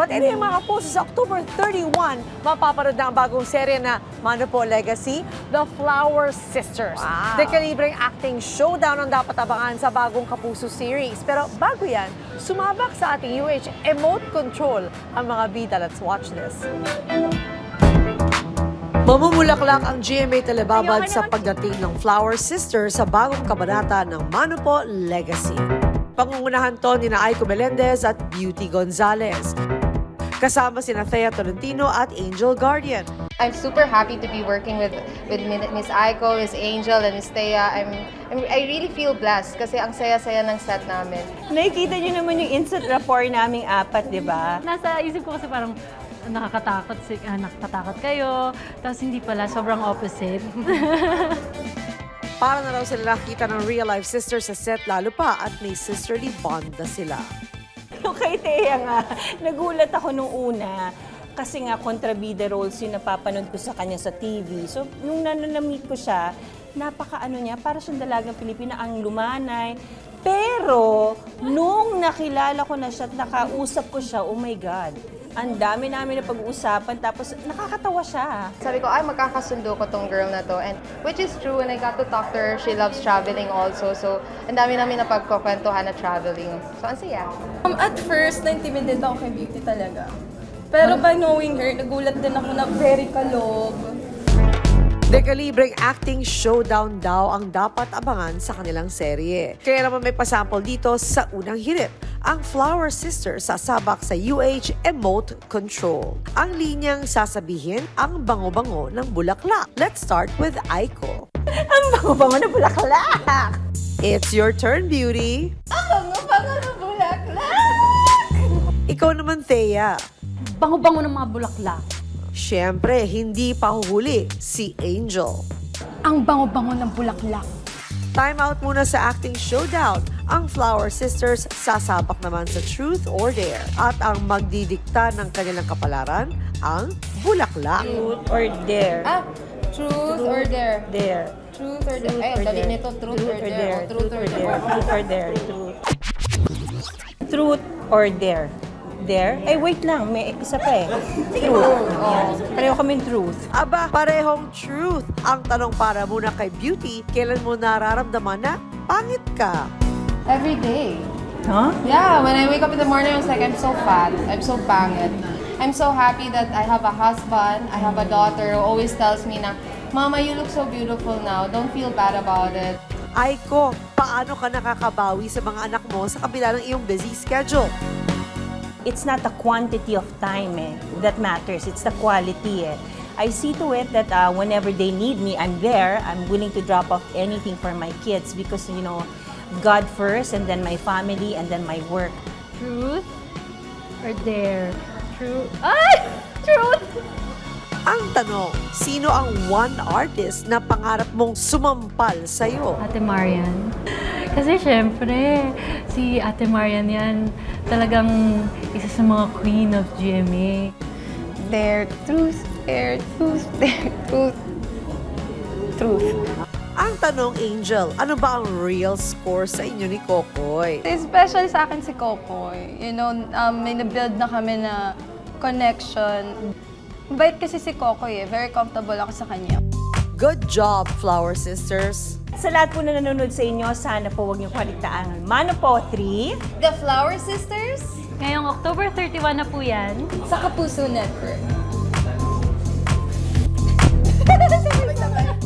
But anyway mga kapuso, sa October 31, mapapanood na ang bagong serye na Mano Po Legacy, The Flower Sisters. Wow. Dekalibreng acting showdown ang dapat abangan sa bagong Kapuso series. Pero bago yan, sumabak sa ating UH Emote Control ang mga bida. Let's watch this. Mamumulaklak ang GMA Telebabad sa pagdating ng Flower Sisters sa bagong kabanata ng Mano Po Legacy. Pangungunahan to ni Aiko Melendez at Beauty Gonzales. Kasama sina Thea Tolentino at Angel Guardian. I'm super happy to be working with Miss Aiko, Miss Angel, and Miss Thea. I really feel blessed kasi ang saya-saya ng set namin. Nakikita niyo naman yung instant rapport naming apat, di ba? Nasa isip ko kasi parang nakakatakot kayo, tapos hindi pala, sobrang opposite. Para na raw sila nakita ng real-life sisters sa set lalo pa at may sisterly bond na sila. Yung kay Thea nga, nagulat ako nung una kasi nga kontrabida roles yung napapanood ko sa kanya sa TV. So, nung nananamit ko siya, napaka-ano niya, para siyang dalagang Pilipina, ang lumanay. Pero, nung nakilala ko na siya at nakausap ko siya, oh my God, ang dami namin na pag-uusapan, tapos nakakatawa siya. Sabi ko, ay magkakasundo ko tong girl na to. And which is true, when I got to talk to her, she loves traveling also. So, ang dami namin na pagkukwentuhan na traveling. So, ang saya. At first, na-intimidate ako kay Beauty talaga. Pero by knowing her, nagulat din ako na very kalog. Dekalibreng acting showdown daw ang dapat abangan sa kanilang serye. Kaya naman may pasample dito sa Unang Hirit. Ang Flower Sisters sasabak sa UH Emote Control. Ang linyang sasabihin ang bango-bango ng bulaklak. Let's start with Aiko. Ang bango-bango ng bulaklak! It's your turn, Beauty. Ang bango-bango ng bulaklak! Ikaw naman, Thea. Bango-bango ng mga bulaklak. Siyempre, hindi pa huhuli si Angel. Ang bango-bango ng bulaklak. Time out muna sa acting showdown. Ang Flower Sisters sasabak naman sa Truth or Dare. At ang magdidikta ng kanilang kapalaran, ang bulaklak. Truth or Dare? Truth or Dare? Dare. Truth or Dare? Ay, dali nito, Truth or Dare. Truth or Dare. Truth or Dare. Truth or Dare. Dare? Ay, wait lang. May isa pa eh. Truth. Pareho kaming truth. Aba, parehong truth. Ang tanong para muna kay Beauty, kailan mo nararamdaman na pangit ka? Every day. Huh? Yeah, when I wake up in the morning, I was like, I'm so fat. I'm so pangit. I'm so happy that I have a husband, I have a daughter who always tells me na, Mama, you look so beautiful now. Don't feel bad about it. Aiko, paano ka nakakabawi sa mga anak mo sa kabila ng iyong busy schedule? It's not the quantity of time that matters. It's the quality. I see to it that whenever they need me, I'm there. I'm willing to drop off anything for my kids because, you know, God first, and then my family, and then my work. Truth or dare? Truth. Ay! Truth! Ang tanong, sino ang one artist na pangarap mong sumampal sa'yo? Ate Marian. Kasi syempre, si Ate Marian yan talagang isa sa mga queen of GMA. Dare, truth, dare, truth, dare, truth. Truth. Ang tanong, Angel, ano ba ang real score sa inyo ni Kokoy? Especially sa akin si Kokoy. You know, may na-build na kami na connection. Bait kasi si Kokoy very comfortable ako sa kanya. Good job, Flower Sisters! Sa lahat po na nanonood sa inyo, sana po huwag niyo kaligtaan ang Mano Po 3. The Flower Sisters? Ngayong October 31 na po yan. Sa Kapuso Network.